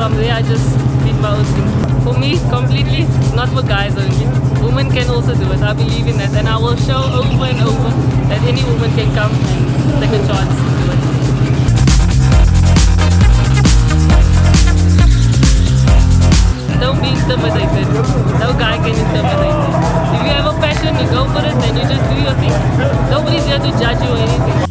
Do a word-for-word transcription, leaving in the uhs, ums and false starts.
from there I just did my own thing. For me, completely, not for guys only. Women can also do it. I believe in that, and I will show over and over that any woman can come and take a chance to do it. Don't be intimidated. No guy can intimidate you. If you have a passion, you go for it and you just do your thing. Nobody's here to judge you or anything.